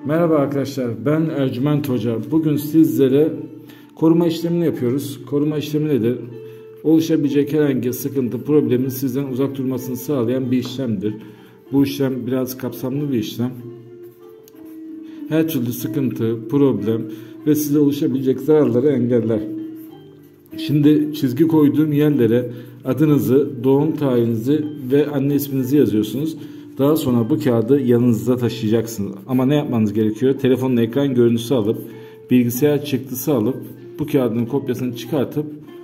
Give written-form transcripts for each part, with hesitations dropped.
Merhaba arkadaşlar, ben Ercüment Hoca. Bugün sizlere koruma işlemini yapıyoruz. Koruma işlemi nedir? Oluşabilecek herhangi sıkıntı, problemin sizden uzak durmasını sağlayan bir işlemdir. Bu işlem biraz kapsamlı bir işlem. Her türlü sıkıntı, problem ve size oluşabilecek zararları engeller. Şimdi çizgi koyduğum yerlere adınızı, doğum tarihinizi ve anne isminizi yazıyorsunuz. Daha sonra bu kağıdı yanınızda taşıyacaksınız. Ama ne yapmanız gerekiyor? Telefonun ekran görüntüsü alıp, bilgisayar çıktısı alıp, bu kağıdın kopyasını çıkartıp,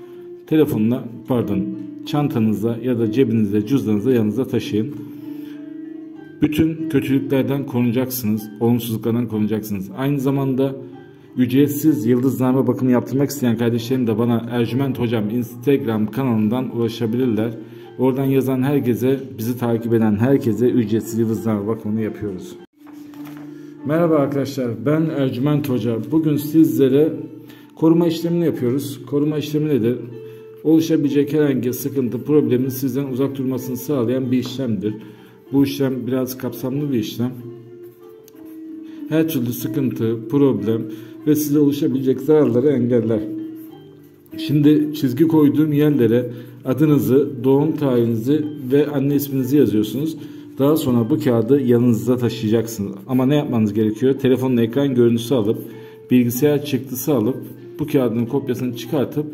çantanıza ya da cebinizde, cüzdanınızda yanınızda taşıyın. Bütün kötülüklerden korunacaksınız, olumsuzluklardan korunacaksınız. Aynı zamanda ücretsiz yıldızlarma bakımı yaptırmak isteyen kardeşlerim de bana Ercüment Hocam Instagram kanalından ulaşabilirler. Oradan yazan herkese, bizi takip eden herkese ücretsiz yıldızlarma bakımını yapıyoruz. Merhaba arkadaşlar, ben Ercüment Hoca. Bugün sizlere koruma işlemini yapıyoruz. Koruma işlemi nedir? Oluşabilecek herhangi sıkıntı, problemin sizden uzak durmasını sağlayan bir işlemdir. Bu işlem biraz kapsamlı bir işlem. Her türlü sıkıntı, problem ve size oluşabilecek zararları engeller. Şimdi çizgi koyduğum yerlere adınızı, doğum tarihinizi ve anne isminizi yazıyorsunuz. Daha sonra bu kağıdı yanınızda taşıyacaksınız. Ama ne yapmanız gerekiyor? Telefonun ekran görüntüsü alıp, bilgisayar çıktısı alıp, bu kağıdın kopyasını çıkartıp,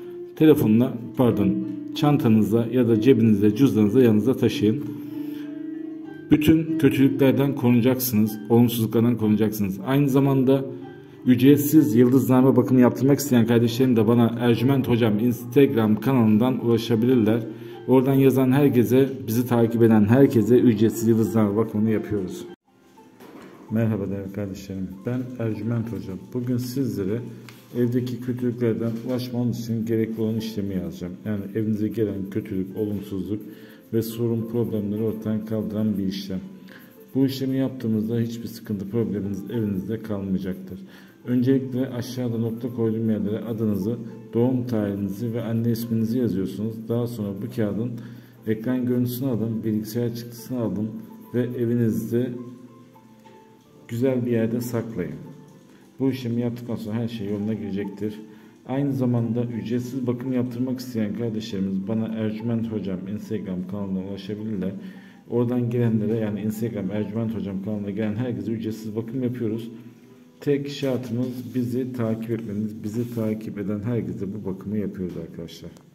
çantanıza ya da cebinizde, cüzdanınızda yanınızda taşıyın. Bütün kötülüklerden korunacaksınız, olumsuzluklardan korunacaksınız. Aynı zamanda ücretsiz yıldızlarma bakımı yaptırmak isteyen kardeşlerim de bana Ercüment Hocam Instagram kanalından ulaşabilirler. Oradan yazan herkese, bizi takip eden herkese ücretsiz yıldızlarma bakımını yapıyoruz. Merhaba değerli kardeşlerim, ben Ercüment Hocam. Bugün sizlere evdeki kötülüklerden ulaşmanız için gerekli olan işlemi yazacağım. Yani evinize gelen kötülük, olumsuzluk ve sorun, problemleri ortadan kaldıran bir işlem. Bu işlemi yaptığımızda hiçbir sıkıntı, probleminiz evinizde kalmayacaktır. Öncelikle aşağıda nokta koyduğum yerlere adınızı, doğum tarihinizi ve anne isminizi yazıyorsunuz. Daha sonra bu kağıdın ekran görüntüsünü alın, bilgisayar çıktısını alın ve evinizde güzel bir yerde saklayın. Bu işlemi yaptıktan sonra her şey yoluna girecektir. Aynı zamanda ücretsiz bakım yaptırmak isteyen kardeşlerimiz bana Ercüment Hocam Instagram kanalına ulaşabilirler. Oradan gelenlere, yani Instagram Ercüment Hocam kanalına gelen herkese ücretsiz bakım yapıyoruz. Tek şartımız bizi takip etmeniz. Bizi takip eden herkese bu bakımı yapıyoruz arkadaşlar.